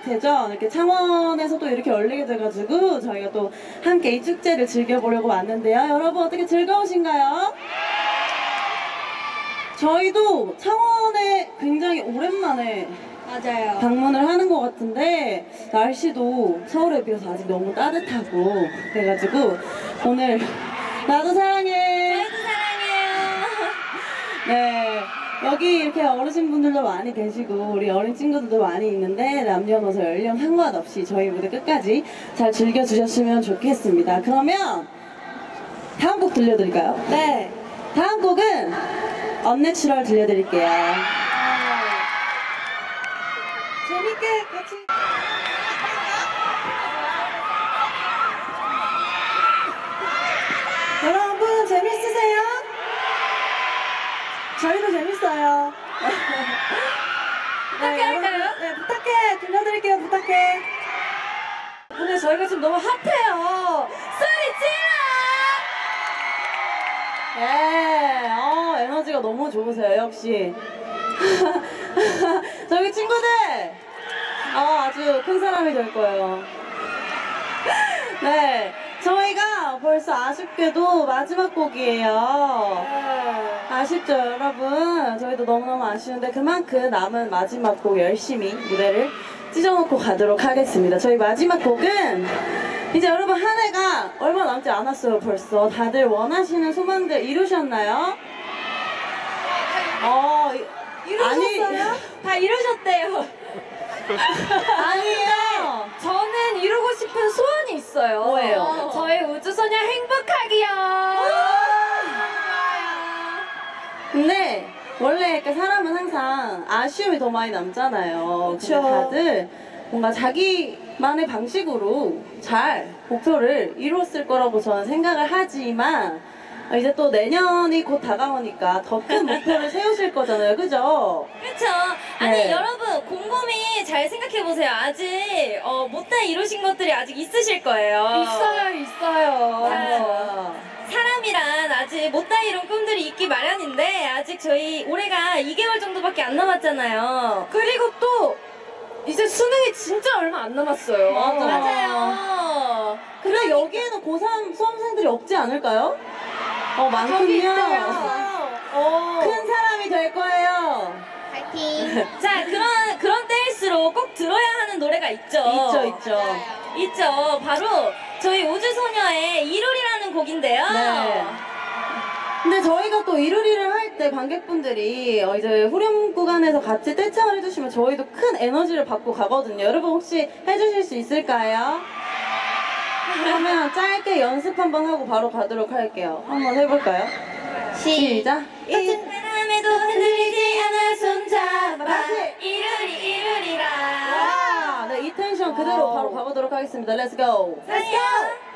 대전 이렇게 창원에서도 이렇게 열리게 돼가지고 저희가 또 함께 이 축제를 즐겨보려고 왔는데요. 여러분 어떻게 즐거우신가요? 저희도 창원에 굉장히 오랜만에 맞아요. 방문을 하는 것 같은데 날씨도 서울에 비해서 아직 너무 따뜻하고 그래가지고 오늘 나도 사랑해. 저희도 사랑해요. 네, 여기 이렇게 어르신분들도 많이 계시고 우리 어린 친구들도 많이 있는데 남녀노소 연령 상관없이 저희 무대 끝까지 잘 즐겨주셨으면 좋겠습니다. 그러면 다음 곡 들려드릴까요? 네. 다음 곡은 언내추럴 들려드릴게요. 재밌게 같이. 여러분 재밌으세요? 저희도 재밌어요. 부탁해 할까요? 네, 부탁해. 들려드릴게요. 부탁해. 오늘 저희가 지금 너무 핫해요. 소리 질러! 예, 에너지가 너무 좋으세요, 역시. 저기 친구들! 아주 큰 사람이 될 거예요. 네, 저희가 벌써 아쉽게도 마지막 곡이에요. 아쉽죠, 여러분? 저희도 너무너무 아쉬운데 그만큼 남은 마지막 곡 열심히 무대를 찢어놓고 가도록 하겠습니다. 저희 마지막 곡은 이제 여러분 한 해가 얼마 남지 않았어요, 벌써. 다들 원하시는 소망들 이루셨나요? 이루셨어요? 다 이루셨대요. 아니에요. 저는 이루고 싶은 소원이 있어요. 뭐예요? 저희 우주소녀 행복하기요. 근데 원래 이렇게 사람은 항상 아쉬움이 더 많이 남잖아요. 근데 그쵸. 다들 뭔가 자기만의 방식으로 잘 목표를 이뤘을 거라고 저는 생각을 하지만 이제 또 내년이 곧 다가오니까 더 큰 목표를 세우실 거잖아요. 그죠? 그쵸? 아니 네. 여러분 곰곰이 잘 생각해보세요. 아직 못다 이루신 것들이 아직 있으실 거예요. 있어요. 맞아. 사람이란 아직 못다 이룬 꿈들이 있기 마련인데 아직 저희 올해가 2개월 정도밖에 안 남았잖아요. 그리고 또 이제 수능이 진짜 얼마 안 남았어요. 맞아요. 근데 여기에는 고3 수험생들이 없지 않을까요? 많군요. 큰 사람이 될 거예요. 파이팅. 자, 그런 때일수록 꼭 들어야 하는 노래가 있죠. 있죠. 바로 저희 우주소녀의 이룰이라는 곡인데요. 네. 근데 저희가 또 이루리를 할 때 관객분들이 이제 후렴 구간에서 같이 떼창을 해주시면 저희도 큰 에너지를 받고 가거든요. 여러분 혹시 해주실 수 있을까요? 그러면 짧게 연습 한번 하고 바로 가도록 할게요. 한번 해볼까요? 시작! 같은 바람에도 흔들리지 않아 손잡아 다시. 이루리라. 와! 네, 이 텐션 그대로 바로 가보도록 하겠습니다. Let's go! Let's go!